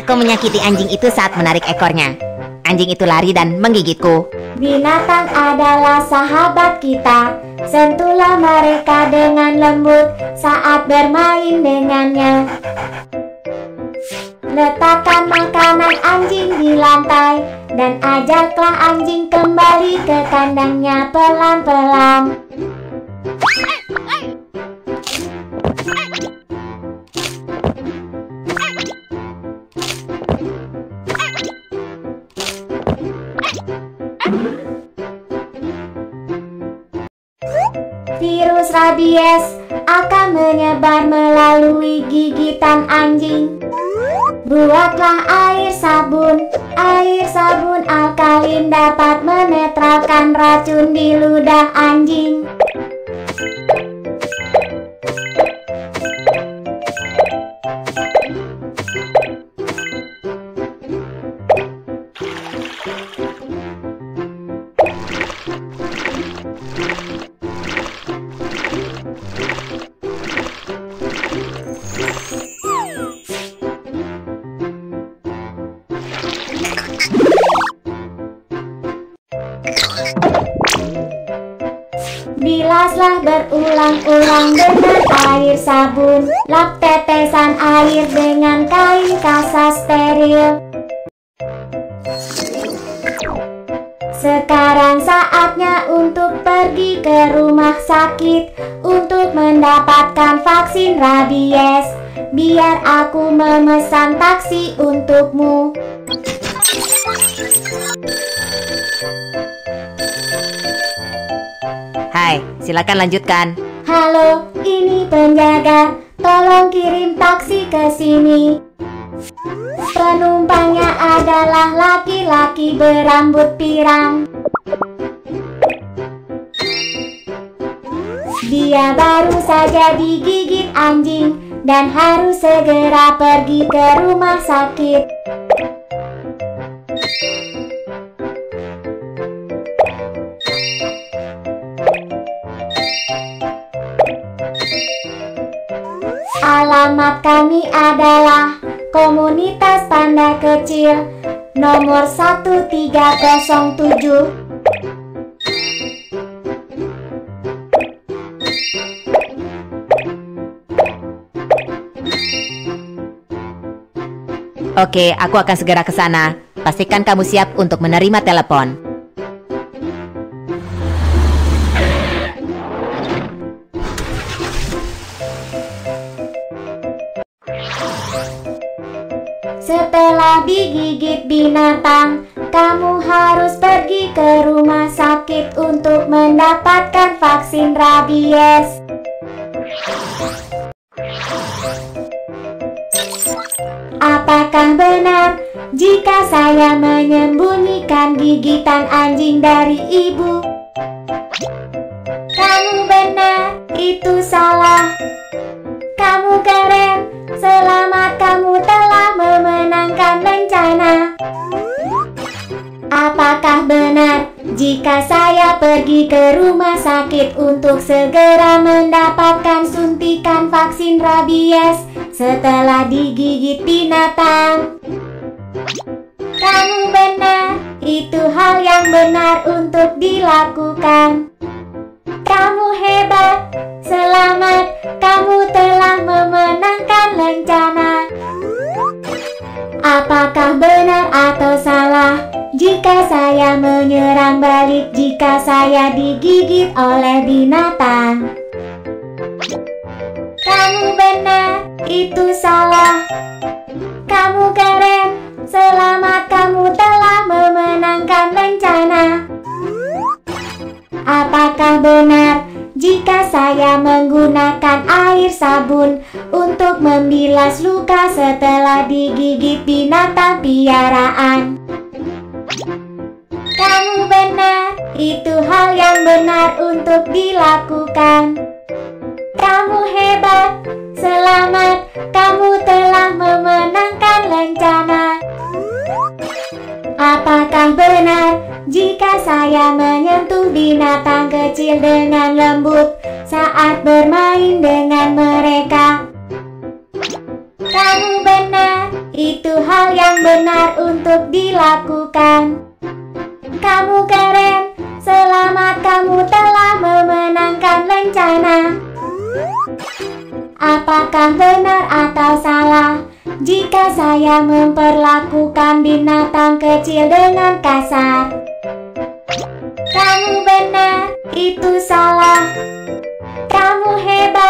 Aku menyakiti anjing itu saat menarik ekornya. Anjing itu lari dan menggigitku. Binatang adalah sahabat kita. Sentuhlah mereka dengan lembut saat bermain dengannya. Letakkan makanan anjing di lantai dan ajaklah anjing kembali ke kandangnya pelan-pelan. Virus rabies akan menyebar melalui gigitan anjing. Buatlah air sabun. Air sabun alkalin dapat menetralkan racun di ludah anjing. Bilaslah berulang-ulang dengan air sabun. Lap tetesan air dengan kain kasa steril. Sekarang saatnya untuk pergi ke rumah sakit untuk mendapatkan vaksin rabies. Biar aku memesan taksi untukmu. Hai, silakan lanjutkan. Halo, ini penjaga. Tolong kirim taksi ke sini. Penumpangnya adalah laki-laki berambut pirang. Dia baru saja digigit anjing dan harus segera pergi ke rumah sakit. Alamat kami adalah Komunitas Panda Kecil nomor 1307. Oke, aku akan segera ke sana. Pastikan kamu siap untuk menerima telepon. Setelah digigit binatang, kamu harus pergi ke rumah sakit untuk mendapatkan vaksin rabies. Apakah benar jika saya menyembunyikan gigitan anjing dari ibu? Kamu benar, itu salah. Kamu keren, selamat, kamu telah memenangkan lencana. Apakah benar jika saya pergi ke rumah sakit untuk segera mendapatkan suntikan vaksin rabies setelah digigit binatang? Kamu benar, itu hal yang benar untuk dilakukan. Kamu hebat, selamat, kamu telah memenangkan lencana. Apakah benar atau salah jika saya menyerang balik jika saya digigit oleh binatang? Kamu benar, itu salah. Kamu keren, selamat, kamu telah memenangkan lencana. Apakah benar jika saya menggunakan air sabun untuk membilas luka setelah digigit binatang piaraan? Kamu benar, itu hal yang benar untuk dilakukan. Kamu hebat, selamat, kamu telah memenangkan lencana. Apakah benar jika saya menyentuh binatang kecil dengan lembut saat bermain dengan mereka? Kamu benar, itu hal yang benar untuk dilakukan. Kamu keren, selamat kamu telah memenangkan lencana. Apakah benar atau salah jika saya memperlakukan binatang kecil dengan kasar? Kamu benar, itu salah. Kamu hebat.